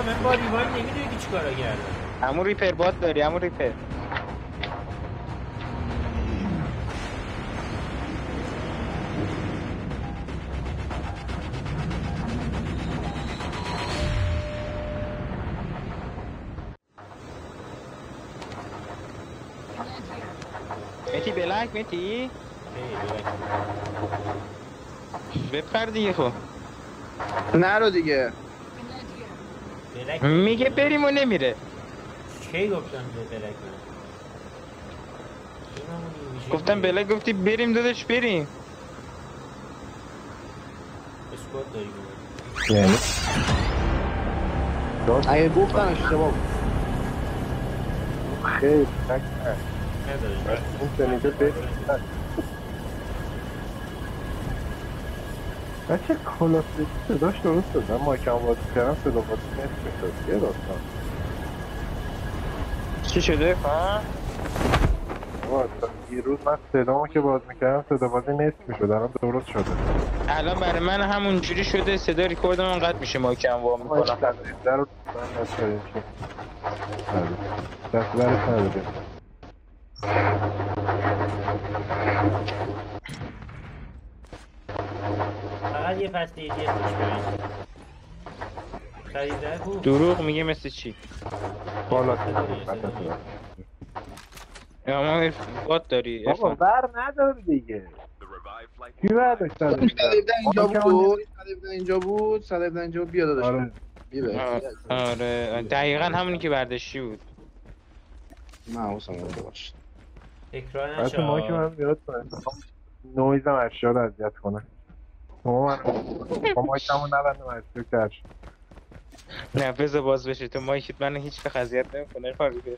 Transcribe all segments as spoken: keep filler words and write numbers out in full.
آقا من با ریوان نمیدونی که چیکارا کردم. همون ریپر بات داری، همون ریپر. متی بلک متی بپر دیگه. خب نرو دیگه. میگه بریم و نمیره. کی گفتم بلک؟ گفتم بلک، گفتی بریم داداش بریم. اسکوات داری یعنی اگه گفتم اشتباه بود. خیلی تک نه نداره. اون شنیده بریم. بچه کلاسیک صداش درست داد. من مایکم باز کردم صدا باز نصف میشد. یه داستان چی شده؟ ها؟ دیروز من صدامو که باز میکردم صدا بازی نصف میشد. الان درست شده. الان برای من همون جوری شده. صدا ریکورد من قطع میشه مایکم وا میکنم. در رو من نشدیم چون دست برش نداده. فقط یه پسته ایدیه خوش برید. خریده بود؟ دروغ میگه مثل چی؟ بالا اما بات داری بابا بر ندار دیگه. کی برداشت داره؟ صلیب اینجا بود. صلیب اینجا بود. صلیب اینجا بود. بیا داداش. آره آره دقیقا همونی که برداشتی بود. من حواسم نبوده باشه. تکرار بچه ما که من میاد نویزم اشیا رو اذیت کنه. شما من با مایکمو نبندم اشیا کرد. نه بذار باز بشه. تو مایکت من هیچ وقت اذیت نمیکنه. فاریده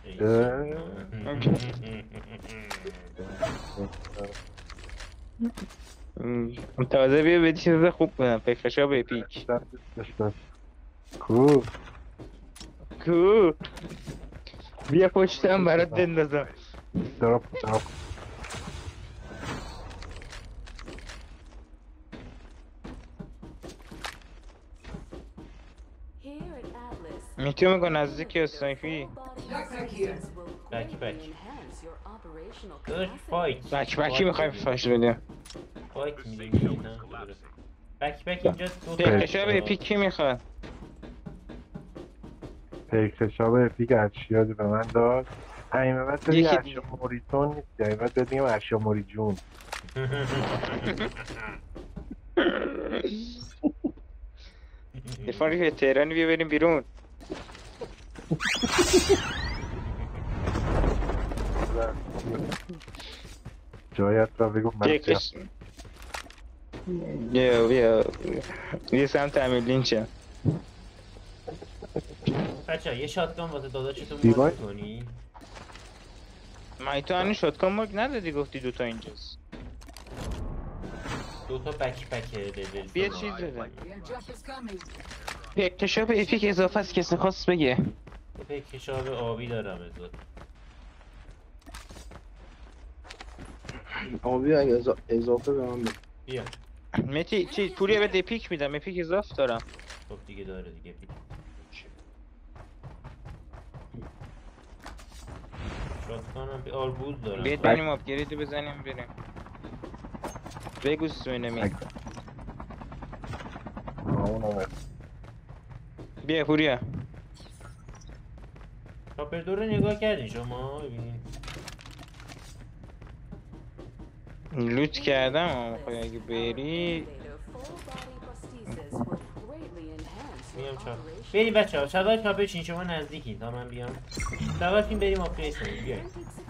تازه بیا بدی چیز خوب کنم. فکرشا به پیک کو کو بیا پشتم برات بندازم. دراپ دراپ میتونی میگو نزدیک اسنایپی. بک بک داشت فایت. بک بکی میخوایم فاش بدیم. فایت میدیم. بک بک اینجا دو تا فکرشا به پیک کی میخواد؟ پیکشا به پیک اشیادی به من داد. همین بعد دیگه اشیا موریتون نیست. یعنی بعد بدیم اشیا موری جون. ارفان ریفه تهرانی بیا بریم بیرون. جایت را بگو من بیا بیا بیا سمت امیر لینچم. بچه یه شاتگان واسه داداشتون باز کنی؟ مای تو هنو شاتگان مارک ندادی گفتی دوتا اینجاست. دوتا بک بک لول. بیا چیز بزن. پیکشاب اپیک اضافه است کسی خواست بگه. پیکشاب آبی دارم ازاد. آبی اگه اضافه به من بده. بیا متی چی پوری به اپیک میدم. اپیک اضافه دارم. خب دیگه داره دیگه. شاتگانم به آربود دارم. بیاید بریم آپگرید بزنیم بریم. بگو سوینمی. بیا پوریا. چاپر دو رو نگاه کردین شما ببینین. لوت کردم اما خواهی اگه بری میام چاپ بریم بچه ها. شبای چاپ بشین شما نزدیکین تا من بیام. شبایتون بریم آپگرید کنیم. بیاین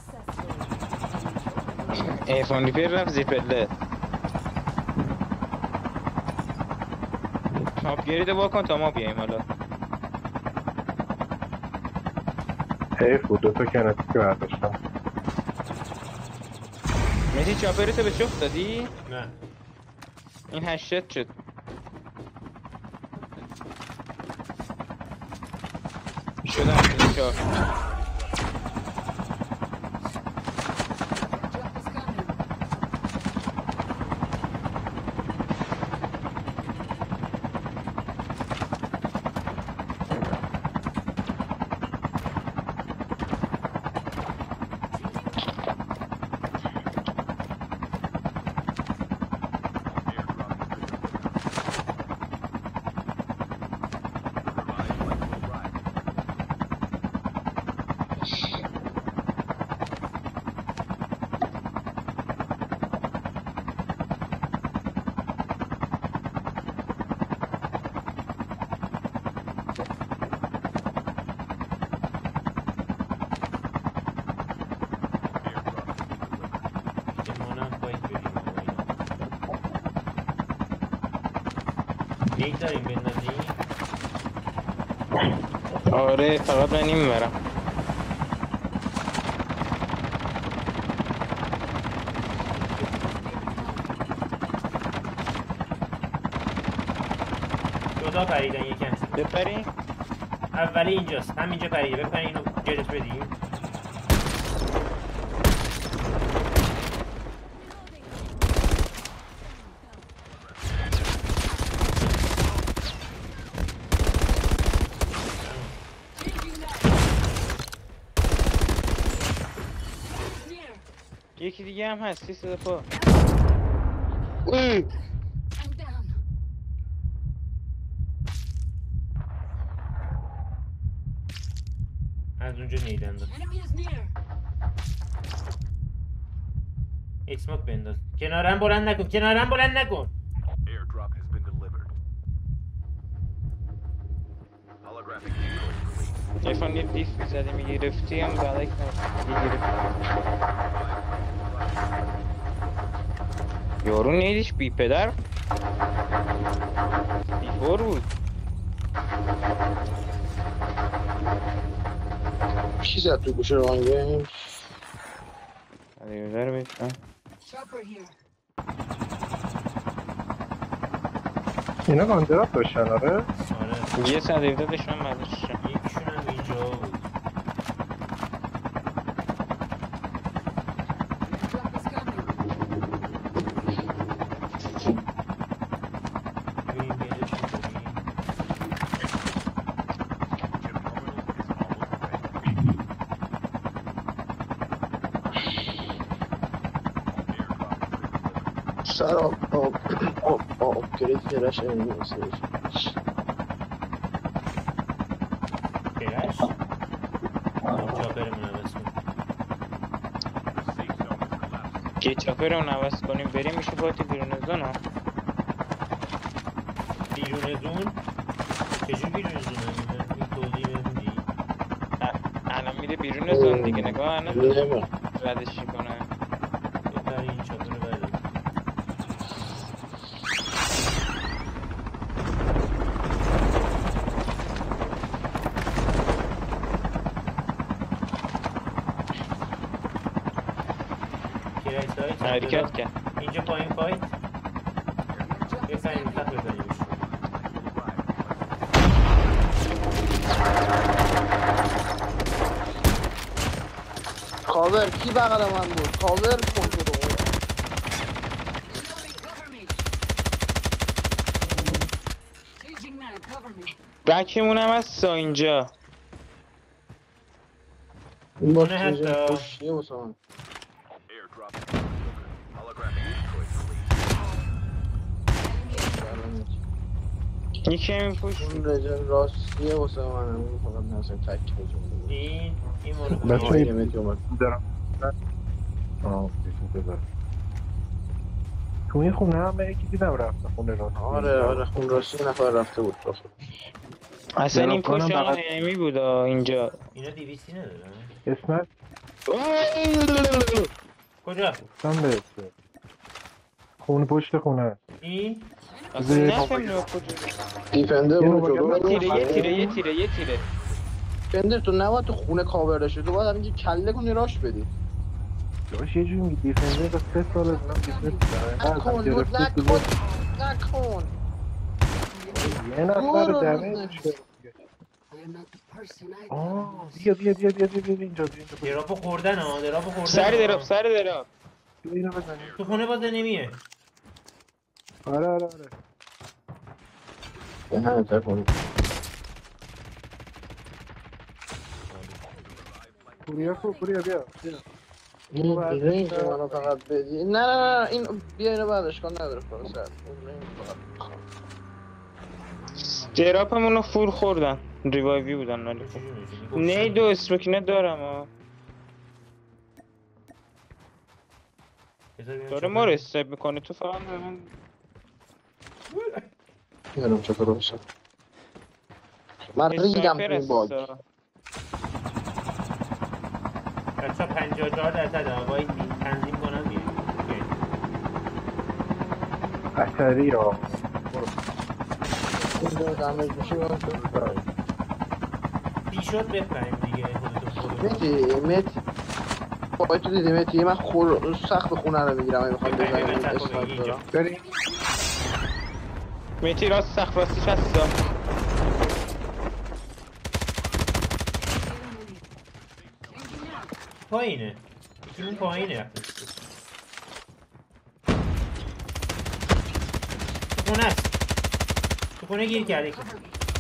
ایفون ریپر رفت زیپله. آپگرید با کن تا ما بیاییم حالا. حیف بود دوتا کنتی که برداشتم. مهدی چاپرتو به چفت دادی؟ نه این هشت شد. شدم این چهار. نیک داریم بندازی؟ آره فقط من این برم. جدا پریدن یکم. بپری؟ اولی اینجاست، هم اینجا پریده. بپری اینو جلس بدیم. یکی دیگه هم هست. سی پا. اوه. از اونجا نیدن داد. اسموک بنداز. کنارم بلند نکن، کنارم بلند نکن. Airdrop has been delivered. Holographic decoys released. افان یه دیف زده میگرفتی هم بلک میگرفتی. یارو نیدیش بی پدر بی فور بود. کی زد تو گوشه رانگه؟ علی بذار بید اینا کاندرات داشتن آره؟ آره. یه صد هفده داشتن مدرسشن. یکیشون هم اینجا بود. ببین بیادشون کنیم. سر آب آب آب آب گرید گرش این نیستش. کرش؟ چاپرمون عوض کن. که چاپر رو نوست کنیم بریم میشه باید بیرون زون ها. بیرون زون؟ چجور بیرون زون هم این توضیح بهمونی؟ الان میره بیرون زون دیگه نگاه الان نمه ردش کنه. بهتر این چاپر رو بردار. حرکت کرد. اینجا پایین فایت بزنیم تخت بزنیمش. کاور کی بغل من بود؟ کاور کن تو رو. بکمون هم هست اینجا. این باش نه چیزی حتی. خوشیه واسه من. Airdrop has been delivered. Holographic decoys released. یکی همین پوش اون رجل راستیه واسه من. اون فقط نسیم تک بزن. این این مورد بچه آه، ای یه متر اومد. دارم آه بیشون بذار تو این خونه هم یکی دیدم رفته خونه را آره آره خون راستی نفر رفته بود رفت. اصلا این دراپانم پوش بغل- همی بود آه، اینجا. اینا دیویستی ندارن؟ اسمت کجا؟ هم برسه خونه پشت خونه هست این؟ اصلا زیر نفهمیدم کجا. دیفندر یه بود نوبت جلو. تیره یه تیره یه تیره یه تیره. دیفندر تو نباید تو خونه کاور داشتی. تو باید همینجی کله کنی راش بدی. داشت یه جوری میگی دیفنده تا سه سال از من دیفنده نکن لود نکن نکن. یه نفر دمه آه بیا بیا بیا بیا بیا بیا اینجا بیا اینجا بیا دراپو خوردن ها، دراپو خوردن. سری ها. دراب سری دراب. بیا اینو بزنیم تو خونه باز نمیه. آره آره آره به همه تکن. پوریا کو پوریا بیا بیا این رنج منو فقط بدی. نه نه نه این بیا اینو بعدش کن نداره فرصت. اون رنج فقط. دراپمون رو فول خوردن. ریوایوی بودن ولی خب. نه دو اسمکینه دارم ها. داره ما رو استایپ میکنه تو فقط به من. میارم چطور باشم. من ریدم تو این باگ. بچه ها پنجاه و چهار درصد ها باید تنظیم کنم بیریم. بطری را برو اینجا دمیج میشه من تو بی شد بپریم دیگه خودتو متی متی پای تو دیدی متی من خور سخت خونه رو میگیرم اگه میخوام بپریم، بزنم بپریم، اسنایپر اینجا. دارم بریم. میتی راست سخت راستیش هستا. پایینه یکی اون پایینه رفته تو خونه است تو خونه گیر کرده که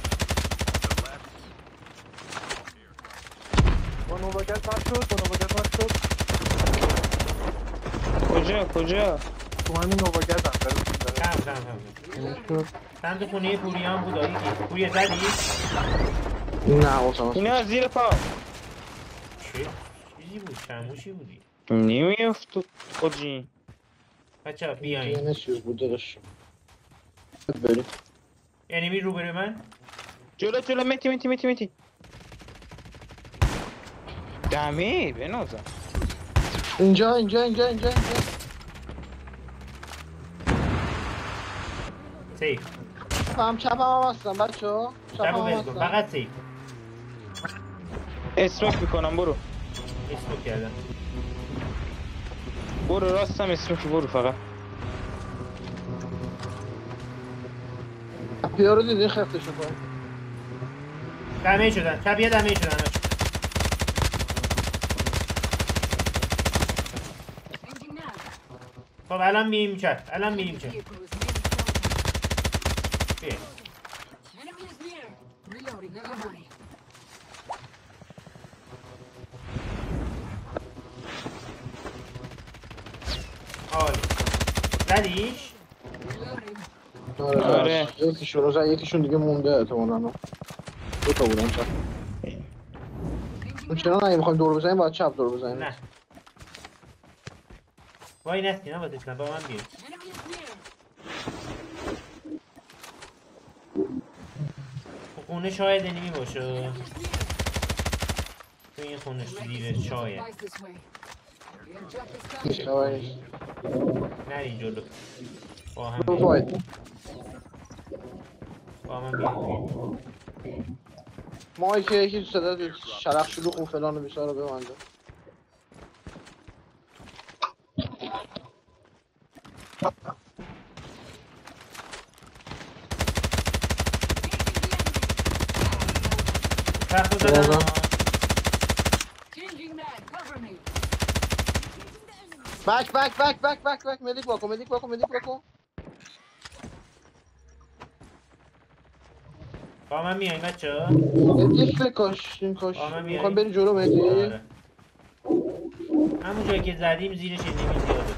با نوباکت مات شد، با نوباکت مات شد. کجا کجا؟ تو همین نوباکت هم داره بود داره. کم کم کم شد. سمت خونه پوریان بود آیی که پوریه زدی؟ نه حسام اینا زیر پا چه؟ چیزی بود چموشی بودی نمیافت تو خودجی. بچه ها بیاین یه چیز بود داداش بریم انیمی رو بره من جلو جلو میتی میتی میتی میتی دمی بنازم. اینجا اینجا اینجا اینجا اینجا سیف هم چپ هم هستم بچه ها چپ هم شبو بز کن هستم فقط سیف اسمک میکنم برو اسمو کردم برو راستم اسمک برو فقط. پیا رو دیدی خفتشو کن دمیج شدن شبیه دمیج شدن خب الان میریم چت الان میریم چت بیا عالی زدیش آره آره. آره یکیشون رو زد یکیشون دیگه مونده احتمالاً دو تا بودن چپ اون چرا نه میخوایم دور بزنیم باید چپ دور بزنیم نه وای نستی نه باید با من بیاید خونه شاید انیمی باشه تو این خونه زیر شاید هیچ خبری نیست نرین جلو با هم دو بیاید فاید با من بیاید ما که یکی صدا شرخ شلوغ و فلان و بیسار رو ببنده تخت رو زدن بازم. بک بک بک بک بک بک ملیک باکن ملیک باکن ملیک باکن با من میایین بچه ها یک بکش این کش آه، من میای. میخوام بری جلو مهدی آره همون جایی که زدیم زیرش انیمی زیاده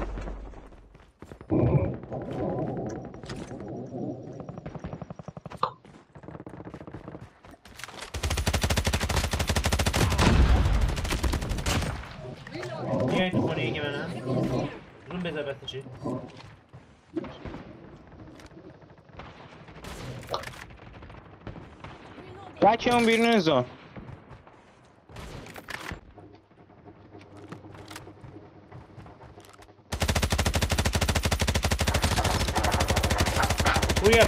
بیاین تو خونه یکی منم روم بذار بسته چی بچه اون بیرون زون. پوریا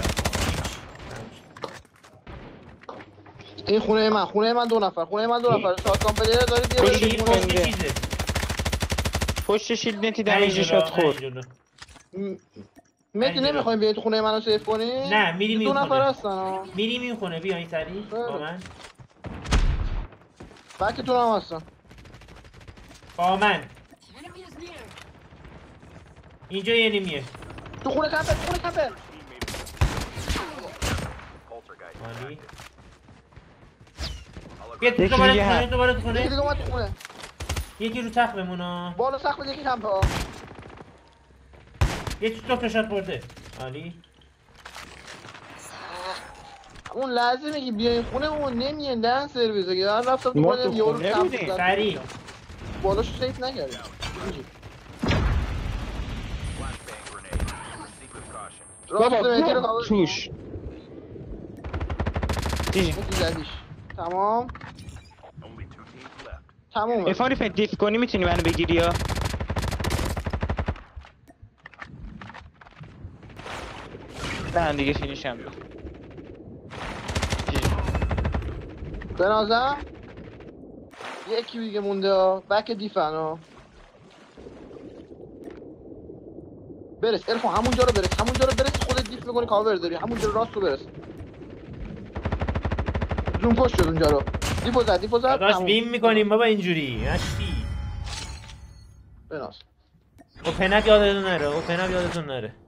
این خونه من خونه من دو نفر خونه من دو نفر شات کام پلیر داری بیا پشت بریم این خونه. پشت بنده. چیزه پشت شیلد نتی نرین دمیجی جلو، شد خورد. نرین جلو. م- مهدی اینجا. نمیخوایم بیای تو خونه منو سیف کنی نه، میریم دو این نفر خونه. هستن ها میریم این خونه بیاین سریع با من بکتون هم هستن با من اینجا یه انیمیه تو خونه کمپل تو خونه کمپل Poltergeist. عالی بیا تو یکی دوباره دیگه تو خونه هست. دوباره تو یکی خونه دیگه اومد تو خونه یکی رو تخت بمونا بالا سقف یکی کمپل ها یکی تو تا شات خورده عالی اون لحظه میگی بیا این خونه اون نمیان دهن سرویس اگه من رفتم تو ما خونه تو یارو خونه کمپ بودیم. زد. سریع بالاشو سیف نکردیم Flashbang grenade. Proceed with caution. راست بابا مهدی رو گم کاور توش دیجی مهدی زدیش تمام Only two teams left. تمومه افاری فت دیف کنی میتونی منو بگیری یا نه دیگه فینیشم داد. بنازم یکی دیگه مونده ها بک دیفن ها برس ارفان همونجا رو برس همونجا رو برس خودت دیف میکنی کاور داری همونجا رو راست رو برس زوم کش شد اونجا رو دیفو زد دیفو زد داداش تموم. ویم میکنیم بابا اینجوری نشتی بناز اوپن اپ یادتون نره اوپن اپ یادتون نره